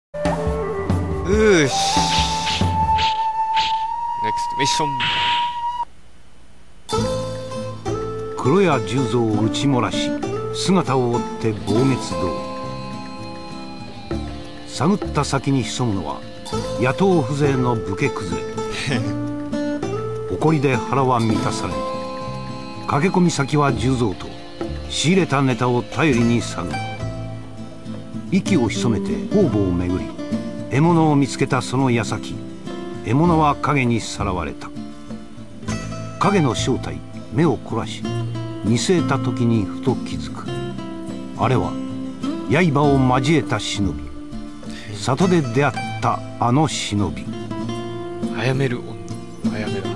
うーし。NEXT ミッション。 黒谷十三を打ち漏らし姿を追って亡滅堂。探った先に潜むのは野党風情の武家崩れ。誇りで腹は満たされる。駆け込み先は十三と仕入れたネタを頼りに探る。息を潜めて方々を巡り獲物を見つけたその矢先、獲物は影にさらわれた。影の正体、目を凝らし見据えた時にふと気づく。あれは刃を交えた忍び、里で出会ったあの忍び。 あやめる女、あやめだ。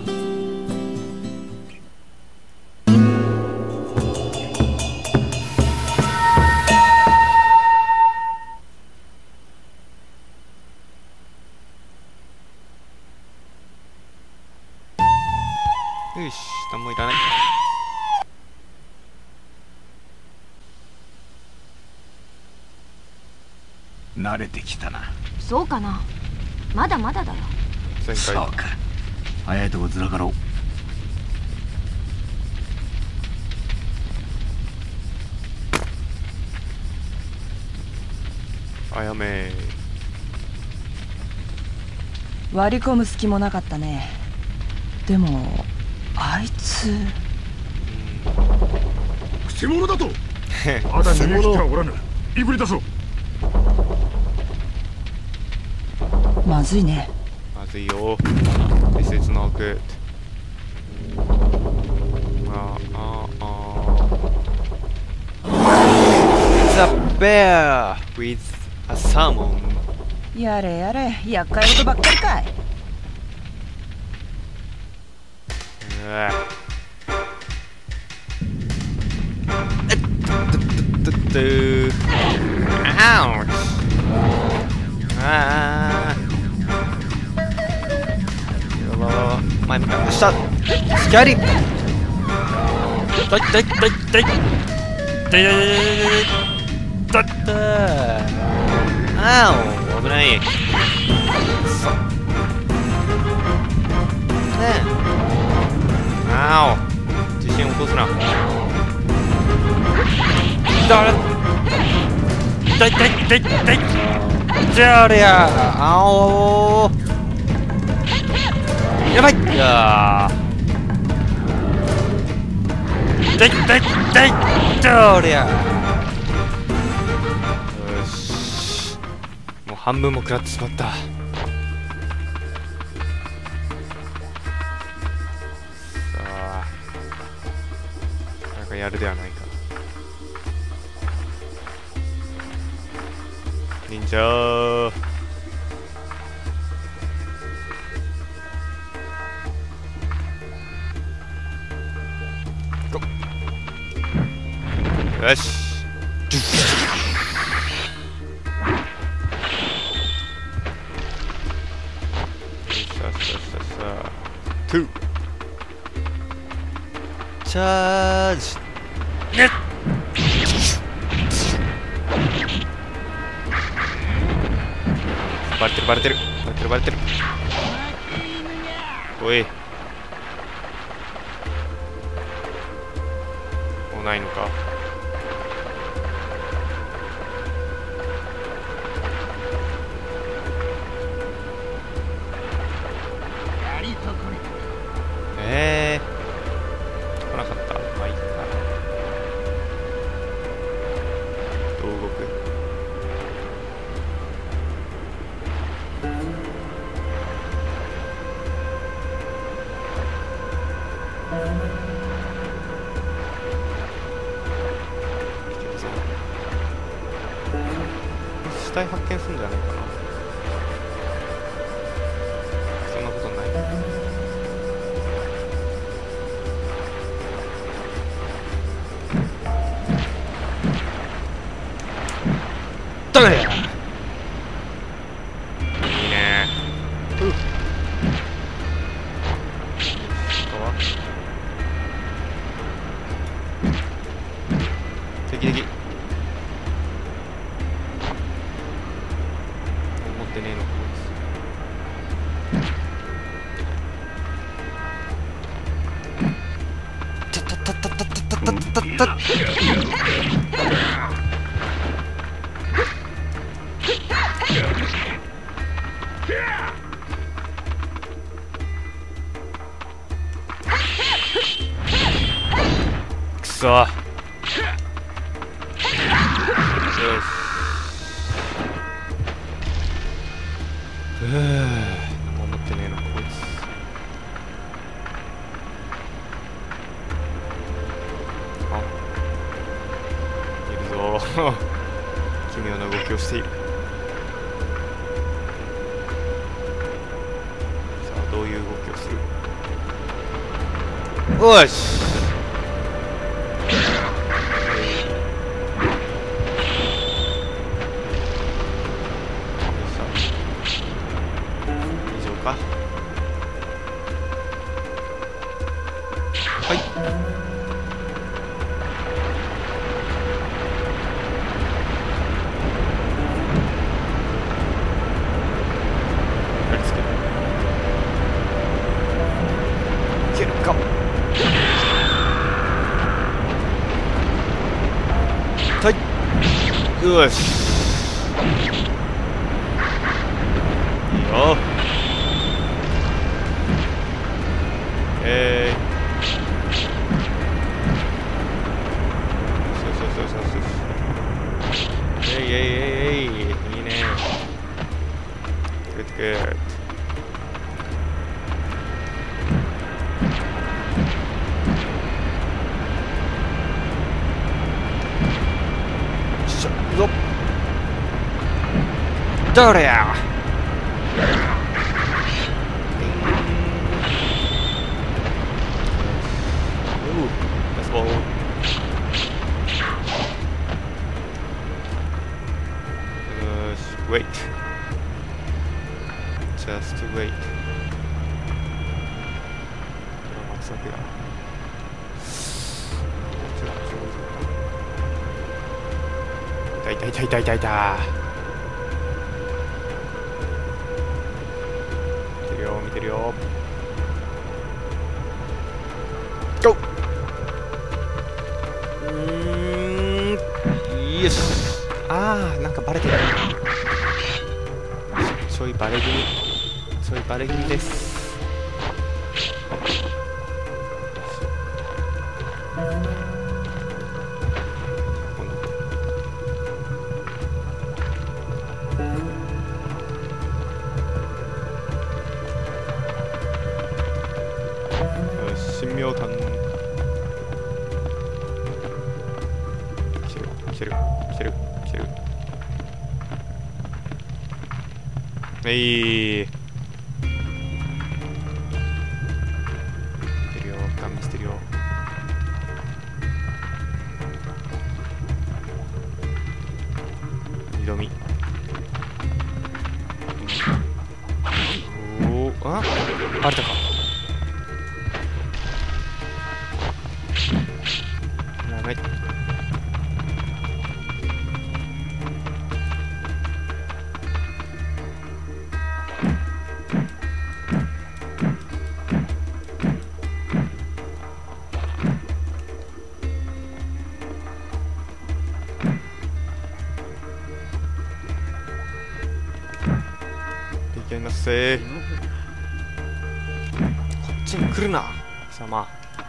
よし、何もいらない。 慣れてきたな。 そうかな。まだまだだよ。 前回そうか。早いとこずらかろう。 あやめ。 割り込む隙もなかったね。でもあいつくせ者だと。まだ逃げ切ってはおらぬ。いぶり出そう。 まずいね。 まずいよ。This is not good. The bear with a salmon. やれやれ、厄介事ばっかりかい。 前向かって下スキャリだいだいだいだいだいだいだったあお危ないそねえあお自信を起こすなだれだいだいだいだいじゃありゃあおやばいだいだいだいだいどりゃよしもう半分も食らってしまった。さあなんかやるではないか。忍者よし2チャージねっバレてるバレてるバレてるバレてるおいもうないのか。来なかった。まあいいか。どう動く？死体発見するんじゃないかな。そんなことない。誰やいいねあとは敵敵たっ。くそ。よし。何も持ってねえなこいつ。あ、いるぞ。奇妙な動きをしている。さあどういう動きをする。よし。はい。いけるか。はい。よし。いいよ。いいね。Good, good. しょ、行くぞ。どれや。Let's go. Wait. Just wait. いた。見てるよ。Go! よし。あー、なんかバレてる。ちょいバレ気味です。神妙感。来てる。ガン見してるよ。二度見。おお、あ、バレたか。やばい。いけませー。こっちに来るな貴様。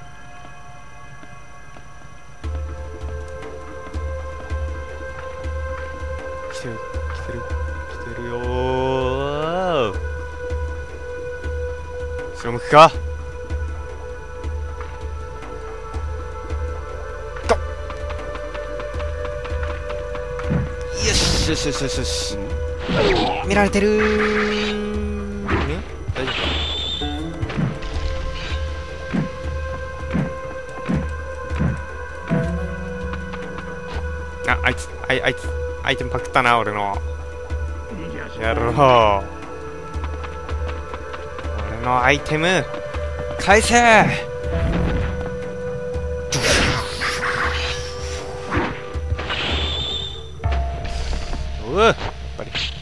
来てるよー。後ろ向くか。よし。見られてるーね。大丈夫か。あいつアイテムパクったな、俺の。やろう。俺のアイテム返せー。おう、やっぱり